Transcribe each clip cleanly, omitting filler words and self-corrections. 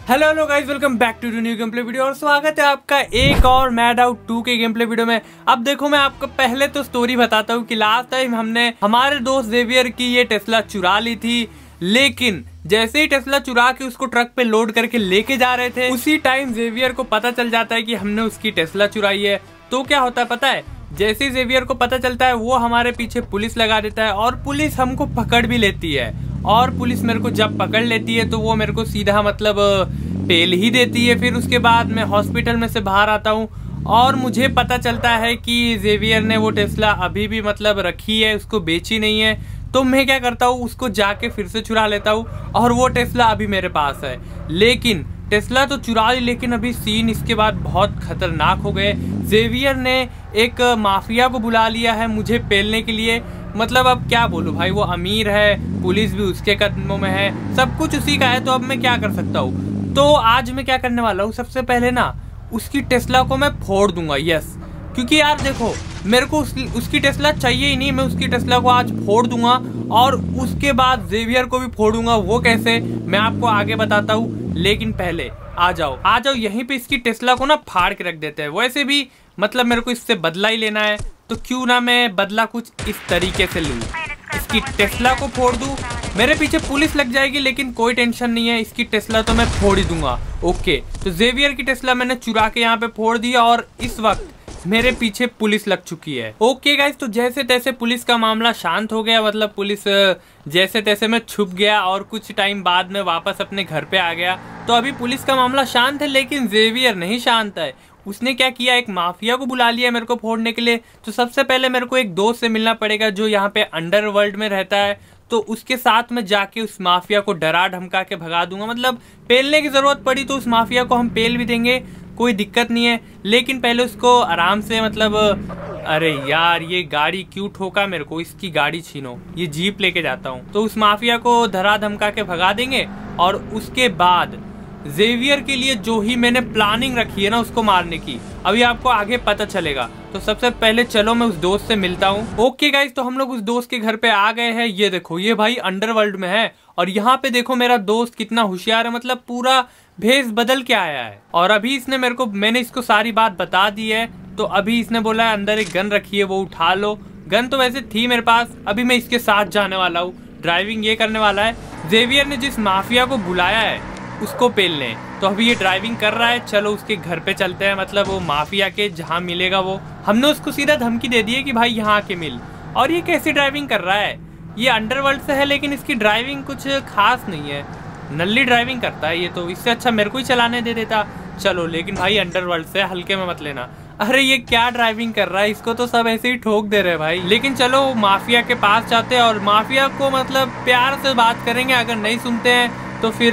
Hello hello guys, welcome back to new game play video और स्वागत है आपका एक और मैड आउट 2 के गेम प्ले वीडियो में। अब देखो, मैं आपको पहले तो स्टोरी बताता हूँ कि लास्ट टाइम हमने हमारे दोस्त जेवियर की ये टेस्ला चुरा ली थी, लेकिन जैसे ही टेस्ला चुरा के उसको ट्रक पे लोड करके लेके जा रहे थे, उसी टाइम जेवियर को पता चल जाता है कि हमने उसकी टेस्ला चुराई है। तो क्या होता है पता है, जैसे ही जेवियर को पता चलता है वो हमारे पीछे पुलिस लगा देता है और पुलिस हमको पकड़ भी लेती है। और पुलिस मेरे को जब पकड़ लेती है तो वो मेरे को सीधा मतलब पेल ही देती है। फिर उसके बाद मैं हॉस्पिटल में से बाहर आता हूँ और मुझे पता चलता है कि जेवियर ने वो टेस्ला अभी भी मतलब रखी है, उसको बेची नहीं है। तो मैं क्या करता हूँ, उसको जाके फिर से चुरा लेता हूँ और वो टेस्ला अभी मेरे पास है। लेकिन टेस्ला तो चुरा ली, लेकिन अभी सीन इसके बाद बहुत खतरनाक हो गए। जेवियर ने एक माफिया को बुला लिया है मुझे पेलने के लिए। मतलब अब क्या बोलूं भाई, वो अमीर है, पुलिस भी उसके कदमों में है, सब कुछ उसी का है। तो अब मैं क्या कर सकता हूँ। तो आज मैं क्या करने वाला हूँ, सबसे पहले ना उसकी टेस्ला को मैं फोड़ दूंगा। यस, क्योंकि यार देखो, मेरे को उसकी टेस्ला चाहिए ही नहीं। मैं उसकी टेस्ला को आज फोड़ दूंगा और उसके बाद जेवियर को भी फोड़ूंगा। वो कैसे, मैं आपको आगे बताता हूँ। लेकिन पहले आ जाओ यहीं पे इसकी टेस्ला को ना फाड़ के रख देते हैं। वैसे भी मतलब मेरे को इससे बदला ही लेना है, तो क्यों ना मैं बदला कुछ इस तरीके से लूं। इसकी टेस्ला को फोड़ दूं। मेरे पीछे पुलिस लग जाएगी, लेकिन कोई टेंशन नहीं है, इसकी टेस्ला तो मैं फोड़ ही दूंगा। ओके, तो जेवियर की टेस्ला मैंने चुरा के यहाँ पे फोड़ दिया और इस वक्त मेरे पीछे पुलिस लग चुकी है। ओके गाइस, तो जैसे तैसे पुलिस का मामला शांत हो गया। मतलब पुलिस जैसे तैसे मैं छुप गया और कुछ टाइम बाद में वापस अपने घर पे आ गया। तो अभी पुलिस का मामला शांत है, लेकिन जेवियर नहीं शांत है। उसने क्या किया, एक माफिया को बुला लिया मेरे को फोड़ने के लिए। तो सबसे पहले मेरे को एक दोस्त से मिलना पड़ेगा जो यहाँ पे अंडरवर्ल्ड में रहता है। तो उसके साथ में जाके उस माफिया को डरा धमका के भगा दूंगा। मतलब पेलने की जरूरत पड़ी तो उस माफिया को हम पेल भी देंगे, कोई दिक्कत नहीं है। लेकिन पहले उसको आराम से मतलब अरे यार, ये गाड़ी क्यों ठोका मेरे को, इसकी गाड़ी छीनो, ये जीप लेके जाता हूँ। तो उस माफिया को धरा धमका के भगा देंगे और उसके बाद जेवियर के लिए जो ही मैंने प्लानिंग रखी है ना उसको मारने की, अभी आपको आगे पता चलेगा। तो सबसे पहले चलो मैं उस दोस्त से मिलता हूँ। ओके गाइस, तो हम लोग उस दोस्त के घर पे आ गए हैं। ये देखो, ये भाई अंडरवर्ल्ड में है और यहाँ पे देखो मेरा दोस्त कितना होशियार है, मतलब पूरा भेष बदल के आया है। और अभी इसने मैंने इसको सारी बात बता दी है। तो अभी इसने बोला है अंदर एक गन रखी है, वो उठा लो। गन तो वैसे थी मेरे पास। अभी मैं इसके साथ जाने वाला हूँ, ड्राइविंग ये करने वाला है। जेवियर ने जिस माफिया को बुलाया है उसको पेलने, तो अभी ये ड्राइविंग कर रहा है। चलो उसके घर पे चलते हैं, मतलब वो माफिया के जहाँ मिलेगा वो। हमने उसको सीधा धमकी दे दी है कि भाई यहाँ आके मिल। और ये कैसी ड्राइविंग कर रहा है, ये अंडरवर्ल्ड से है लेकिन इसकी ड्राइविंग कुछ खास नहीं है, नल्ली ड्राइविंग करता है ये। तो इससे अच्छा मेरे को ही चलाने दे देता। चलो, लेकिन भाई अंडरवर्ल्ड से हल्के में मत लेना। अरे ये क्या ड्राइविंग कर रहा है, इसको तो सब ऐसे ही ठोक दे रहे भाई। लेकिन चलो माफिया के पास जाते हैं और माफिया को मतलब प्यार से बात करेंगे। अगर नहीं सुनते हैं तो फिर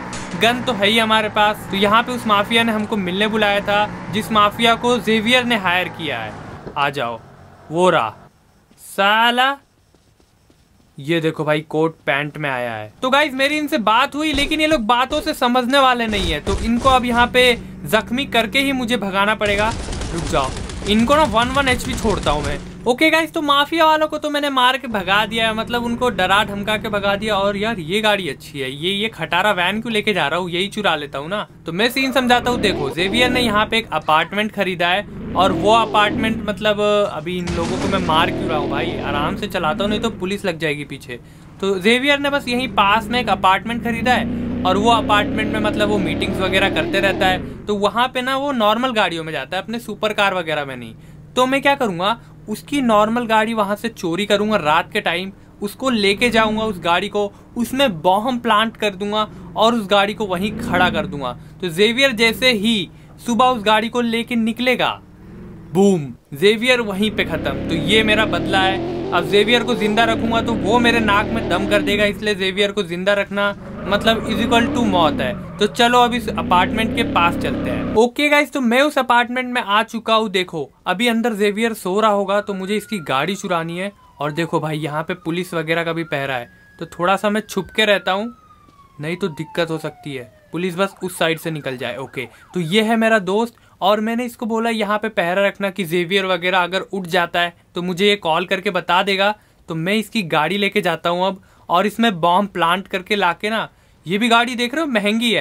गन तो है ही हमारे पास। तो यहाँ पे उस माफिया ने हमको मिलने बुलाया था, जिस माफिया को जेवियर ने हायर किया है। आ जाओ, वो रहा साला। ये देखो भाई, कोट पैंट में आया है। तो गाइज मेरी इनसे बात हुई, लेकिन ये लोग बातों से समझने वाले नहीं है। तो इनको अब यहाँ पे जख्मी करके ही मुझे भगाना पड़ेगा। रुक जाओ, इनको ना 1-1 HP छोड़ता हूँ मैं। ओके गाइस, तो माफिया वालों को तो मैंने मार के भगा दिया है, मतलब उनको डरा धमका के भगा दिया। और यार ये गाड़ी अच्छी है, ये खटारा वैन क्यों लेके जा रहा हूँ, यही चुरा लेता हूँ ना। तो मैं सीन समझाता हूँ। देखो, जेवियर ने यहाँ पे एक अपार्टमेंट खरीदा है और वो अपार्टमेंट मतलब अभी इन लोगों को मैं मार क्यों रहा हूँ भाई, आराम से चलाता हूँ, नहीं तो पुलिस लग जाएगी पीछे। तो जेवियर ने बस यहीं पास में एक अपार्टमेंट खरीदा है और वो अपार्टमेंट में मतलब वो मीटिंग्स वगैरह करते रहता है। तो वहाँ पे ना वो नॉर्मल गाड़ियों में जाता है, अपने सुपर कार वगैरह में नहीं। तो मैं क्या करूँगा, उसकी नॉर्मल गाड़ी वहाँ से चोरी करूँगा रात के टाइम, उसको लेके जाऊँगा उस गाड़ी को, उसमें बॉम्ब प्लांट कर दूंगा और उस गाड़ी को वहीं खड़ा कर दूंगा। तो जेवियर जैसे ही सुबह उस गाड़ी को लेके निकलेगा, बूम, जेवियर वहीं पे खत्म। तो ये मेरा बदला है। अब जेवियर को जिंदा रखूंगा तो वो मेरे नाक में दम कर देगा, इसलिए जेवियर को जिंदा रखना मतलब इक्वल टू मौत है। तो चलो अब इस अपार्टमेंट के पास चलते हैं। ओके गाइस, तो मैं उस अपार्टमेंट में आ चुका हूँ। देखो अभी अंदर जेवियर सो रहा होगा, तो मुझे इसकी गाड़ी चुरानी है। और देखो भाई, यहाँ पे पुलिस वगैरह का भी पहरा है, तो थोड़ा सा मैं छुप के रहता हूँ, नहीं तो दिक्कत हो सकती है। पुलिस बस उस साइड से निकल जाए। ओके, तो ये है मेरा दोस्त और मैंने इसको बोला यहाँ पे पहरा रखना कि जेवियर वगैरह अगर उठ जाता है तो मुझे ये कॉल करके बता देगा। तो मैं इसकी गाड़ी लेके जाता हूँ अब, और इसमें बॉम्ब प्लांट करके लाके ना, ये भी गाड़ी देख रहे हो महंगी है,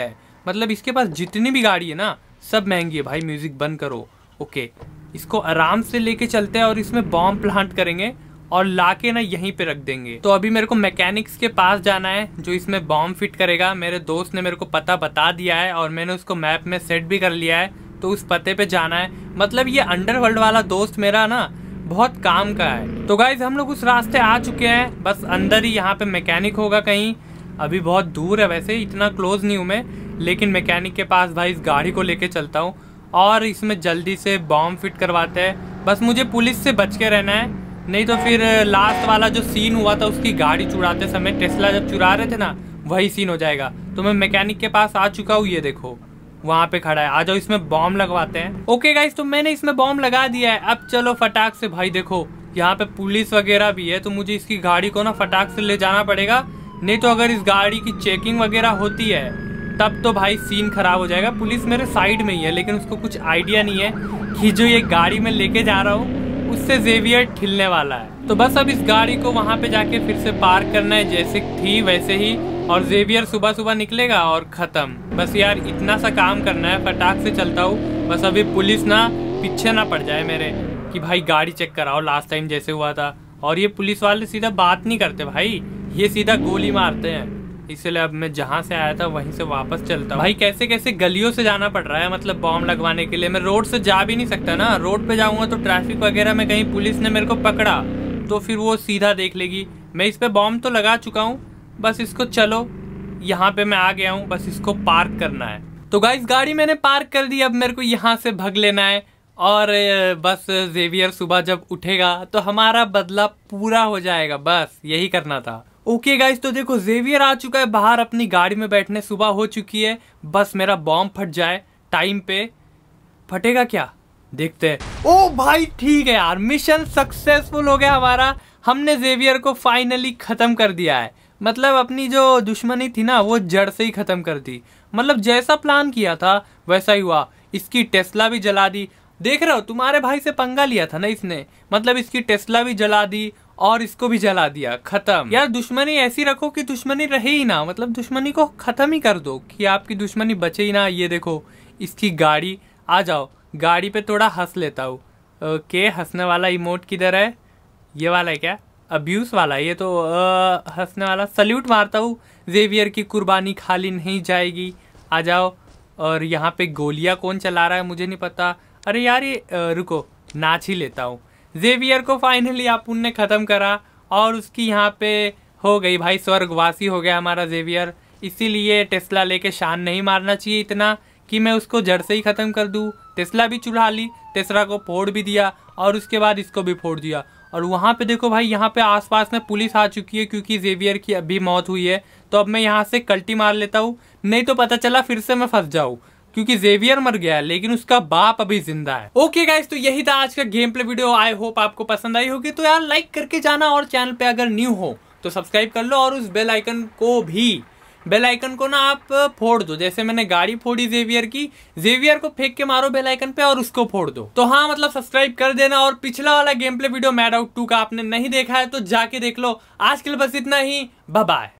मतलब इसके पास जितनी भी गाड़ी है ना सब महंगी है। भाई म्यूजिक बंद करो। ओके, इसको आराम से लेके चलते हैं और इसमें बॉम्ब प्लांट करेंगे और लाके ना यहीं पे रख देंगे। तो अभी मेरे को मैकेनिक्स के पास जाना है जो इसमें बॉम्ब फिट करेगा। मेरे दोस्त ने मेरे को पता बता दिया है और मैंने उसको मैप में सेट भी कर लिया है, तो उस पते पे जाना है। मतलब ये अंडरवर्ल्ड वाला दोस्त मेरा ना बहुत काम का है। तो गाइज हम लोग उस रास्ते आ चुके हैं, बस अंदर ही यहाँ पे मैकेनिक होगा कहीं। अभी बहुत दूर है, वैसे इतना क्लोज नहीं हूँ मैं, लेकिन मैकेनिक के पास भाई इस गाड़ी को लेके चलता हूँ और इसमें जल्दी से बॉम्ब फिट करवाते हैं। बस मुझे पुलिस से बच के रहना है, नहीं तो फिर लास्ट वाला जो सीन हुआ था उसकी गाड़ी चुराते समय, टेस्ला जब चुरा रहे थे ना, वही सीन हो जाएगा। तो मैं मैकेनिक के पास आ चुका हूँ, ये देखो वहाँ पे खड़ा है। आ जाओ, इसमें बॉम्ब लगवाते हैं। ओके गाइस, तो मैंने इसमें बॉम्ब लगा दिया है। अब चलो फटाक से। भाई देखो यहाँ पे पुलिस वगैरह भी है, तो मुझे इसकी गाड़ी को ना फटाक से ले जाना पड़ेगा, नहीं तो अगर इस गाड़ी की चेकिंग वगैरह होती है तब तो भाई सीन खराब हो जाएगा। पुलिस मेरे साइड में ही है, लेकिन उसको कुछ आइडिया नहीं है कि जो ये गाड़ी में लेके जा रहा हूँ उससे जेवियर ठिलने वाला है। तो बस अब इस गाड़ी को वहाँ पे जाके फिर से पार्क करना है, जैसे थी वैसे ही, और जेवियर सुबह सुबह निकलेगा और खत्म। बस यार इतना सा काम करना है, फटाक से चलता हूँ। बस अभी पुलिस ना पीछे ना पड़ जाए मेरे कि भाई गाड़ी चेक कराओ लास्ट टाइम जैसे हुआ था। और ये पुलिस वाले सीधा बात नहीं करते भाई, ये सीधा गोली मारते हैं। इसलिए अब मैं जहाँ से आया था वहीं से वापस चलता हूँ। भाई कैसे कैसे गलियों से जाना पड़ रहा है, मतलब बॉम्ब लगवाने के लिए। मैं रोड से जा भी नहीं सकता ना, रोड पे जाऊंगा तो ट्रैफिक वगैरह में कहीं पुलिस ने मेरे को पकड़ा तो फिर वो सीधा देख लेगी। मैं इस पे बॉम्ब तो लगा चुका हूँ, बस इसको चलो यहाँ पे मैं आ गया हूँ, बस इसको पार्क करना है। तो गाइस गाड़ी मैंने पार्क कर दी, अब मेरे को यहाँ से भाग लेना है। और बस जेवियर सुबह जब उठेगा तो हमारा बदला पूरा हो जाएगा, बस यही करना था। ओके गाइस, तो देखो जेवियर आ चुका है बाहर अपनी गाड़ी में बैठने, सुबह हो चुकी है। बस मेरा बॉम्ब फट जाए टाइम पे। फटेगा क्या, देखते हैं। ओ भाई ठीक है यार, मिशन सक्सेसफुल हो गया हमारा। हमने जेवियर को फाइनली खत्म कर दिया है। मतलब अपनी जो दुश्मनी थी ना वो जड़ से ही खत्म कर दी। मतलब जैसा प्लान किया था वैसा ही हुआ। इसकी टेस्ला भी जला दी, देख रहे हो, तुम्हारे भाई से पंगा लिया था ना इसने, मतलब इसकी टेस्ला भी जला दी और इसको भी जला दिया, खत्म। यार दुश्मनी ऐसी रखो कि दुश्मनी रहे ही ना, मतलब दुश्मनी को खत्म ही कर दो कि आपकी दुश्मनी बचे ही ना। ये देखो इसकी गाड़ी, आ जाओ गाड़ी पे थोड़ा हंस लेता हूँ। ओके, हंसने वाला इमोट किधर है, ये वाला है क्या, अब्यूज वाला, ये तो हंसने वाला। सल्यूट मारता हूँ, जेवियर की कुर्बानी खाली नहीं जाएगी। आ जाओ। और यहाँ पे गोलियां कौन चला रहा है मुझे नहीं पता। अरे यार ये रुको, नाच ही लेता हूँ। जेवियर को फाइनली अपन ने खत्म करा और उसकी यहाँ पे हो गई भाई, स्वर्गवासी हो गया हमारा जेवियर। इसीलिए टेस्ला लेके शान नहीं मारना चाहिए इतना कि मैं उसको जड़ से ही खत्म कर दूँ। टेस्ला भी चुरा ली, टेस्ला को फोड़ भी दिया और उसके बाद इसको भी फोड़ दिया। और वहाँ पे देखो भाई, यहाँ पे आसपास में पुलिस आ चुकी है क्योंकि जेवियर की अभी मौत हुई है। तो अब मैं यहाँ से कल्टी मार लेता हूँ, नहीं तो पता चला फिर से मैं फंस जाऊँ, क्योंकि जेवियर मर गया है लेकिन उसका बाप अभी जिंदा है। ओके गाइस, तो यही था आज का game play video. I hope आपको पसंद आई होगी। तो यार लाइक करके जाना और चैनल पे अगर न्यू हो तो सब्सक्राइब कर लो और उस बेल आइकन को भी, बेल आइकन को ना आप फोड़ दो, जैसे मैंने गाड़ी फोड़ी जेवियर की, जेवियर को फेंक के मारो बेल आइकन पे और उसको फोड़ दो। तो हाँ, मतलब सब्सक्राइब कर देना। और पिछला वाला game play video mad out 2 का आपने नहीं देखा है तो जाके देख लो। आज के लिए बस इतना ही, बाय बाय।